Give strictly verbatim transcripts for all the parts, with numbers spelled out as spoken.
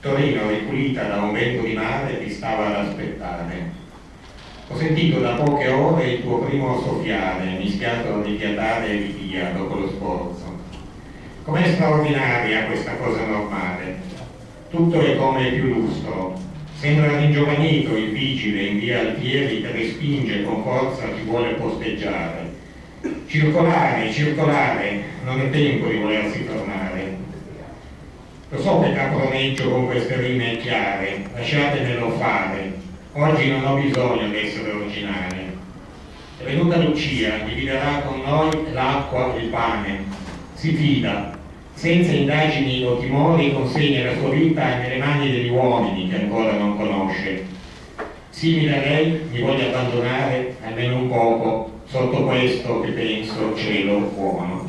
Torino, ripulita da un vento di mare, ti stava ad aspettare. Ho sentito da poche ore il tuo primo soffiare, mischiato a rifiatare e ripia dopo lo sforzo. Com'è straordinaria questa cosa normale. Tutto è come più lustro. Sembra ringiovanito il vigile in via Altieri che respinge con forza chi vuole posteggiare. Circolare, circolare, non è tempo di volersi fermare. Lo so che caproneggio con queste rime chiare, lasciatemelo fare. Oggi non ho bisogno di essere originale. È venuta Lucia, dividerà con noi l'acqua e il pane. Si fida, senza indagini o timori consegna la sua vita nelle mani degli uomini che ancora non conosce. Simile a lei mi voglio abbandonare almeno un poco sotto questo che penso cielo buono.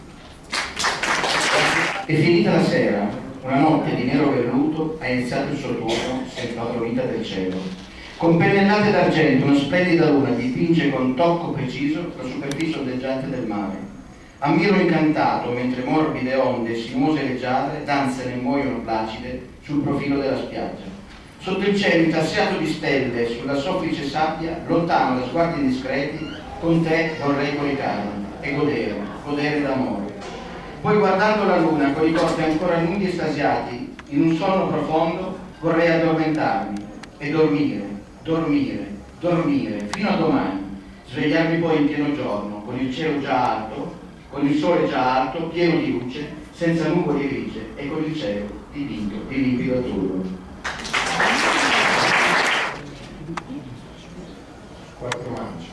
È finita la sera, una notte di nero velluto ha iniziato il suo turno senza la vita del cielo. Con pennellate d'argento una splendida luna dipinge con tocco preciso la superficie ondeggiante del mare. Ammiro incantato mentre morbide onde sinuose e leggiadre danzano e muoiono placide sul profilo della spiaggia. Sotto il cielo intarsiato di stelle, sulla soffice sabbia, lontano da sguardi indiscreti, con te vorrei coricarmi e godere, godere d'amore. Poi guardando la luna con i corpi ancora nudi e estasiati, in un sonno profondo vorrei addormentarmi e dormire, dormire, dormire, fino a domani, svegliarmi poi in pieno giorno, con il cielo già alto, con il sole già alto, pieno di luce, senza nuvole grigie e con il cielo dipinto di limpido azzurro. Quattro mance.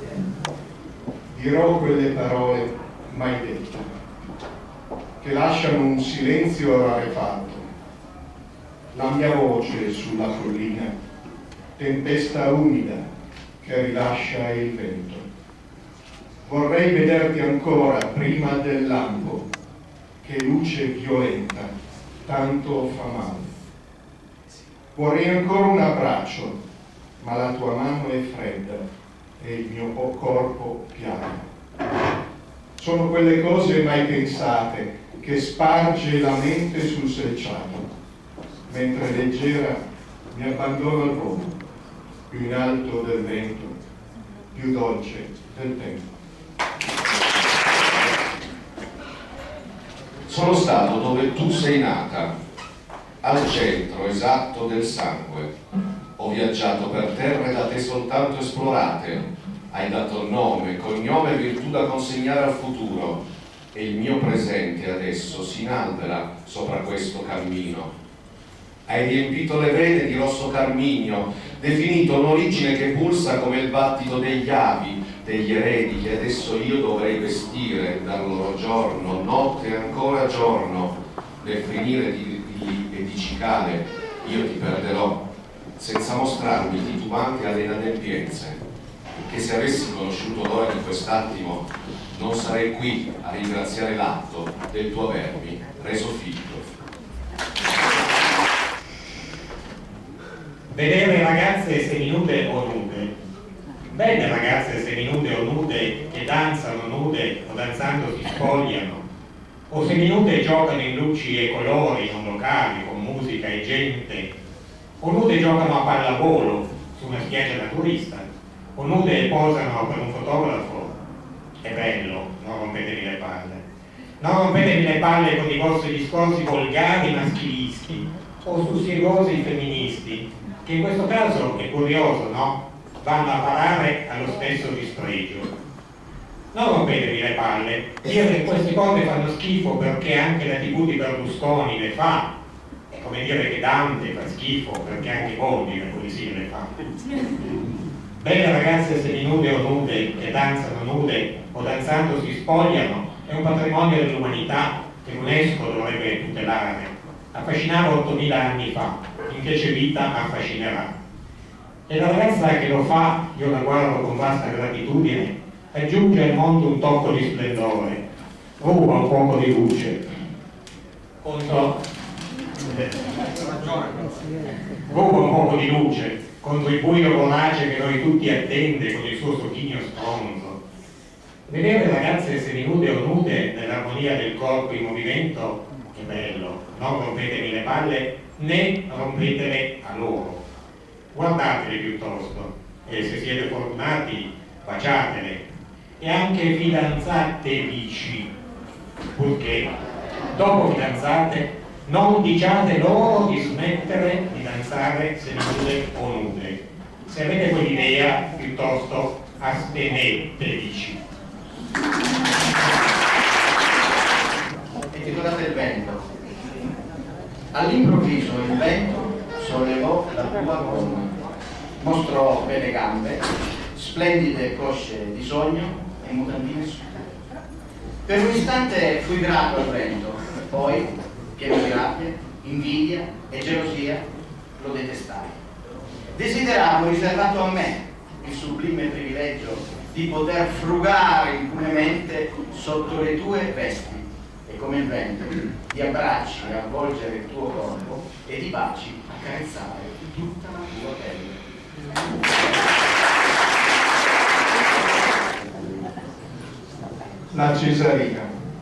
Dirò quelle parole mai dette, che lasciano un silenzio rarefatto. La mia voce sulla collina, tempesta umida che rilascia il vento. Vorrei vederti ancora prima del lampo, che luce violenta tanto fa male. Vorrei ancora un abbraccio, ma la tua mano è fredda e il mio corpo piano. Sono quelle cose mai pensate che sparge la mente sul selciato, mentre leggera mi abbandono al volo, più in alto del vento, più dolce del tempo. Sono stato dove tu sei nata, al centro esatto del sangue. Ho viaggiato per terre da te soltanto esplorate. Hai dato nome, cognome e virtù da consegnare al futuro, e il mio presente adesso si inalbera sopra questo cammino. Hai riempito le vene di rosso carminio, definito un'origine che pulsa come il battito degli avi, degli eredi che adesso io dovrei vestire dal loro giorno, notte e ancora giorno. Nel finire di, di, di cicale io ti perderò, senza mostrarmi titubante alle inadempienze, che se avessi conosciuto l'ora di quest'attimo non sarei qui a ringraziare l'atto del tuo avermi reso figlio. Vedere ragazze seminude o nude, belle ragazze seminude o nude che danzano nude o danzando si spogliano, o seminude giocano in luci e colori, non locali, con musica e gente, o nude giocano a pallavolo su una spiaggia naturista, o nude posano per un fotografo. È bello, non rompetevi le palle. Non rompetevi le palle con i vostri discorsi volgari maschilisti o sussiegosi femministi, che in questo caso è curioso, no? Vanno a parare allo stesso dispregio. Non rompetevi le palle, dire che queste cose fanno schifo perché anche la tivù di Berlusconi le fa, è come dire che Dante fa schifo perché anche Boldi le poesie le fa. Belle ragazze seminude o nude che danzano nude o danzando si spogliano è un patrimonio dell'umanità che l'UNESCO dovrebbe tutelare. Affascinava ottomila anni fa, finché c'è vita affascinerà. E la ragazza che lo fa, io la guardo con vasta gratitudine, aggiunge al mondo un tocco di splendore, ruba un poco di luce contro ruba un poco di luce contro il buio vorace che noi tutti attende con il suo socchigno stronzo. Vedere ragazze seminude o nude nell'armonia del corpo in movimento, che bello, non rompetevi le palle, né rompetele a loro. Guardatele piuttosto, e se siete fortunati baciatele, e anche fidanzatevici, purché dopo fidanzate non diciate loro di smettere di danzare senude o nude. Se avete quell'idea, piuttosto astenetevici. È titolata Il vento. All'improvviso il vento sollevò la tua gonna, mostrò belle gambe, splendide cosce di sogno e mutandine scure. Per un istante fui grato al vento, poi, pieno di rabbia, invidia e gelosia, lo detestai. Desideravo riservato a me il sublime privilegio di poter frugare impunemente sotto le tue vesti e come il vento di abbracci a avvolgere il tuo corpo e di baci accarezzare tutta la tua pelle. La Cesarina,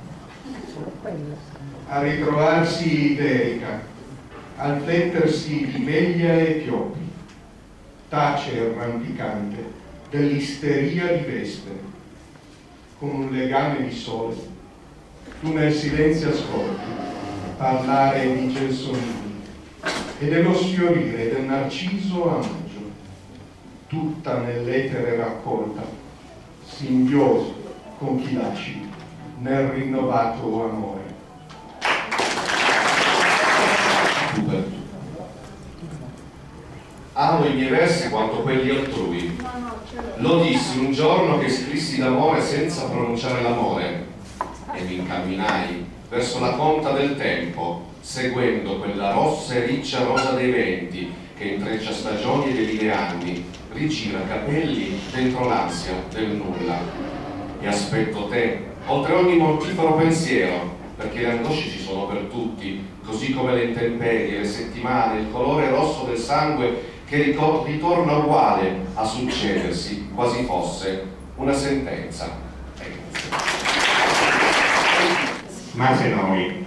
a ritrovarsi iderica, al flettersi di meglia e pioppi, tace arrampicante dell'isteria di veste, con un legame di sole, tu nel silenzio ascolti parlare di gelsomini e dello sfiorire del narciso a maggio, tutta nell'etere raccolta, simbiosi con chi lasci nel rinnovato amore. Amo i miei versi quanto quelli altrui. Lo dissi un giorno che scrissi d'amore senza pronunciare l'amore e mi incamminai verso la conta del tempo, seguendo quella rossa e riccia rosa dei venti che intreccia stagioni e delinea anni, rigira capelli dentro l'ansia del nulla. E aspetto te, oltre ogni mortifero pensiero, perché le angosce ci sono per tutti, così come le intemperie, le settimane, il colore rosso del sangue che ritorna uguale a succedersi, quasi fosse una sentenza. Ma se noi,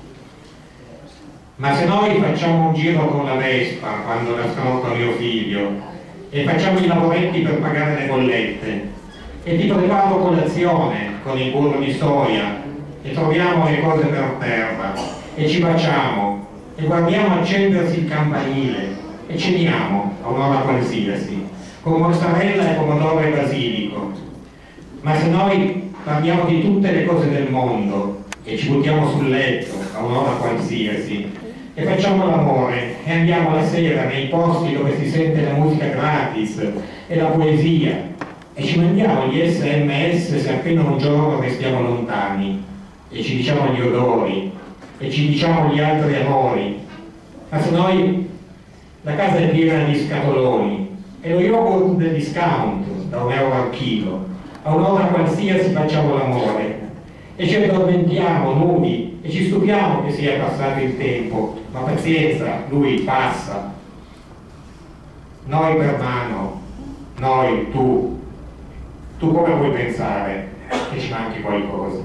ma se noi facciamo un giro con la Vespa quando nascono mio figlio e facciamo i lavoretti per pagare le bollette e ti preparo colazione con il burro di soia e troviamo le cose per terra e ci baciamo e guardiamo accendersi il campanile e ceniamo a un'ora qualsiasi con mozzarella e pomodoro e basilico. Ma se noi parliamo di tutte le cose del mondo e ci buttiamo sul letto a un'ora qualsiasi e facciamo l'amore e andiamo la sera nei posti dove si sente la musica gratis e la poesia e ci mandiamo gli sms se appena un giorno restiamo lontani e ci diciamo gli odori e ci diciamo gli altri amori. Ma se noi la casa è piena di scatoloni e lo yogurt del discount da un euro al chilo, a un'ora qualsiasi facciamo l'amore e ci addormentiamo nudi e ci stupiamo che sia passato il tempo, ma pazienza, lui passa. Noi per mano, noi, tu, tu come puoi pensare che ci manchi qualcosa?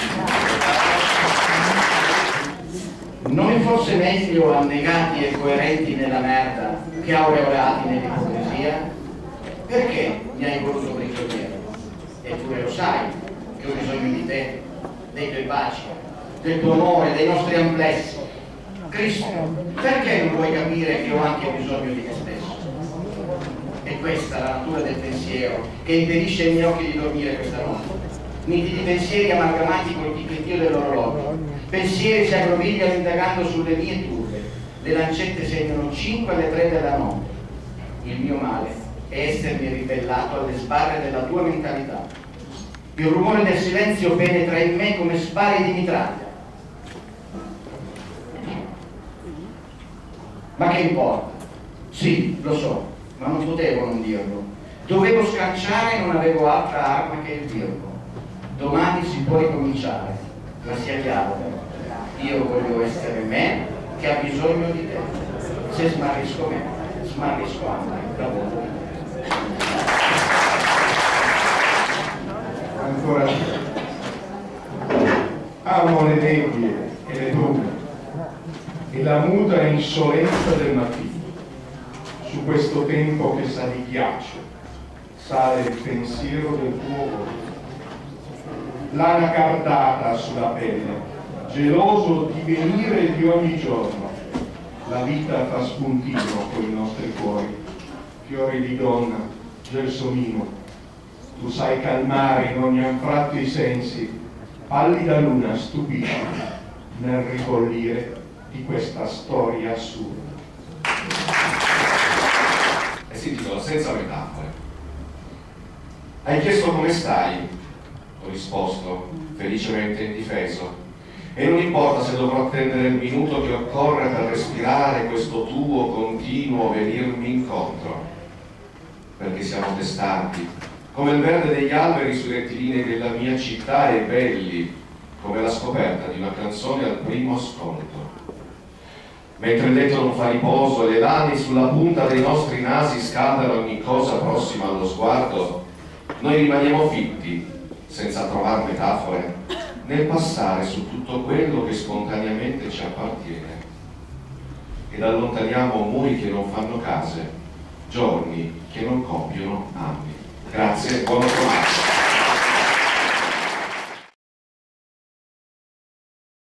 Non è forse meglio annegati e coerenti nella merda che aureolati nell'ipocrisia? Perché mi hai voluto prigioniero? Eppure lo sai che ho bisogno di te, dei tuoi baci, del tuo amore, dei nostri amplessi. Cristo, perché non vuoi capire che ho anche bisogno di te stesso? È questa la natura del pensiero che impedisce ai miei occhi di dormire questa notte. Nitidi pensieri amalgamati col ticchettio dell'orologio, pensieri si aggrovigliano indagando sulle mie turbe, le lancette segnano cinque alle tre della notte. Il mio male è essermi ribellato alle sbarre della tua mentalità. Il rumore del silenzio penetra in me come spari di mitraglia. Ma che importa? Sì, lo so, ma non potevo non dirlo. Dovevo scacciare e non avevo altra arma che il dirlo. Domani si può ricominciare, ma sia chiaro, io voglio essere me che ha bisogno di te. Se smarrisco me, smarrisco anche la volontà di te. Ancora amo le nebbie e le brune, e la muta insolenza del mattino. Su questo tempo che sa di ghiaccio sale il pensiero del tuo volto. Lana cardata sulla pelle, geloso divenire di ogni giorno. La vita fa spuntino con i nostri cuori, fiori di donna, gelsomino. Tu sai calmare in ogni anfratto i sensi, pallida luna stupisci nel ribollire di questa storia assurda. E si intitola Senza metafore. Hai chiesto come stai? Ho risposto, felicemente indifeso. E non importa se dovrò attendere il minuto che occorre per respirare questo tuo continuo venirmi incontro. Perché siamo testardi, come il verde degli alberi sui rettilinei della mia città e belli, come la scoperta di una canzone al primo ascolto. Mentre il letto non fa riposo e le lani sulla punta dei nostri nasi scaldano ogni cosa prossima allo sguardo, noi rimaniamo fitti, senza trovare metafore, nel passare su tutto quello che spontaneamente ci appartiene. Ed allontaniamo muri che non fanno case, giorni che non compiono anni. Grazie, buon trovato.